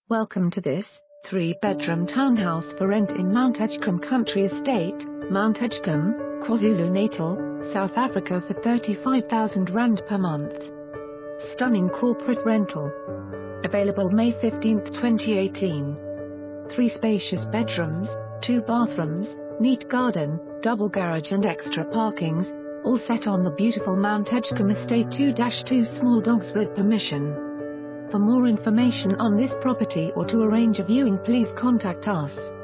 Welcome to this 3-bedroom townhouse for rent in Mount Edgecombe Country Estate, Mount Edgecombe, KwaZulu Natal, South Africa for R35,000 per month. Stunning corporate rental. Available May 15, 2018. 3 spacious bedrooms, 2 bathrooms, neat garden, double garage and extra parkings, all set on the beautiful Mount Edgecombe Estate 2-2 small dogs with permission. For more information on this property or to arrange a viewing, please contact us.